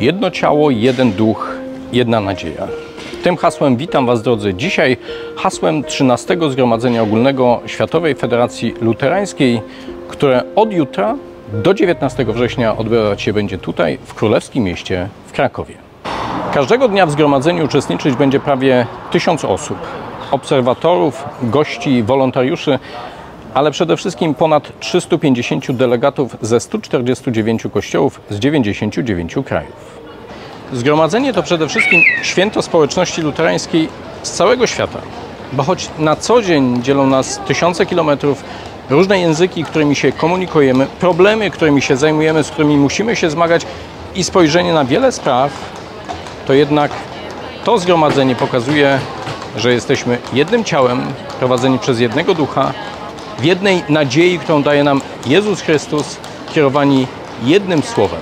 Jedno ciało, jeden duch, jedna nadzieja. Tym hasłem witam Was, drodzy. Dzisiaj hasłem 13. Zgromadzenia Ogólnego Światowej Federacji Luterańskiej, które od jutra do 19 września odbywać się będzie tutaj, w królewskim mieście w Krakowie. Każdego dnia w zgromadzeniu uczestniczyć będzie prawie 1000 osób. Obserwatorów, gości, wolontariuszy, ale przede wszystkim ponad 350 delegatów ze 149 kościołów z 99 krajów. Zgromadzenie to przede wszystkim święto społeczności luterańskiej z całego świata, bo choć na co dzień dzielą nas tysiące kilometrów, różne języki, którymi się komunikujemy, problemy, którymi się zajmujemy, z którymi musimy się zmagać i spojrzenie na wiele spraw, to jednak to zgromadzenie pokazuje, że jesteśmy jednym ciałem, prowadzeni przez jednego ducha, w jednej nadziei, którą daje nam Jezus Chrystus, kierowani jednym słowem.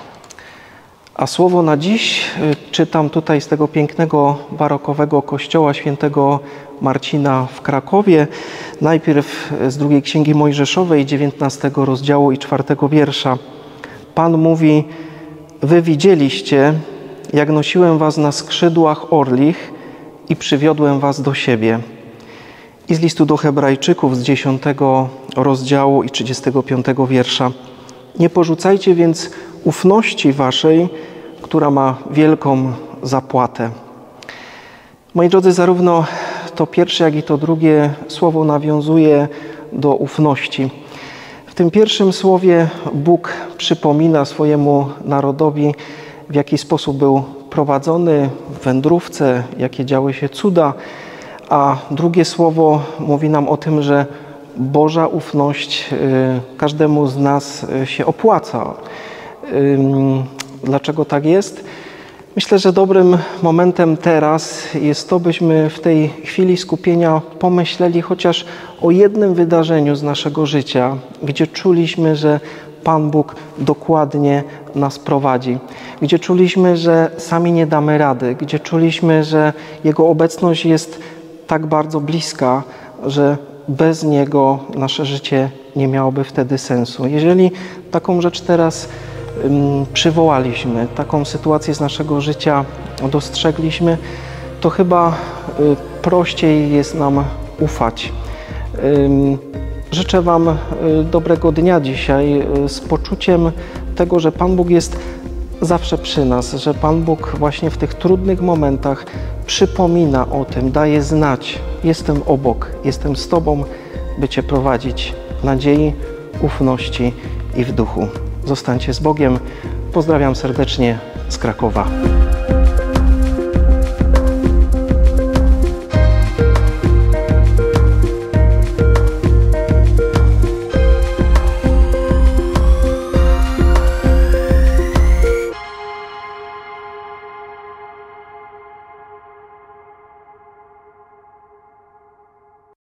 A słowo na dziś czytam tutaj z tego pięknego barokowego kościoła świętego Marcina w Krakowie. Najpierw z drugiej Księgi Mojżeszowej, 19 rozdziału i 4 wiersza. Pan mówi: wy widzieliście, jak nosiłem was na skrzydłach orlich i przywiodłem was do siebie. I z listu do Hebrajczyków z 10 rozdziału i 35 wiersza. Nie porzucajcie więc ufności waszej, która ma wielką zapłatę. Moi drodzy, zarówno to pierwsze, jak i to drugie słowo nawiązuje do ufności. W tym pierwszym słowie Bóg przypomina swojemu narodowi, w jaki sposób był prowadzony w wędrówce, jakie działy się cuda, a drugie słowo mówi nam o tym, że Boża ufność każdemu z nas się opłaca. Dlaczego tak jest? Myślę, że dobrym momentem teraz jest to, byśmy w tej chwili skupienia pomyśleli chociaż o jednym wydarzeniu z naszego życia, gdzie czuliśmy, że Pan Bóg dokładnie nas prowadzi, gdzie czuliśmy, że sami nie damy rady, gdzie czuliśmy, że Jego obecność jest tak bardzo bliska, że bez Niego nasze życie nie miałoby wtedy sensu. Jeżeli taką rzecz teraz przywołaliśmy, taką sytuację z naszego życia dostrzegliśmy, to chyba prościej jest nam ufać. Życzę Wam dobrego dnia dzisiaj z poczuciem tego, że Pan Bóg jest zawsze przy nas, że Pan Bóg właśnie w tych trudnych momentach przypomina o tym, daje znać: jestem obok, jestem z Tobą, by Cię prowadzić w nadziei, ufności i w duchu. Zostańcie z Bogiem. Pozdrawiam serdecznie z Krakowa.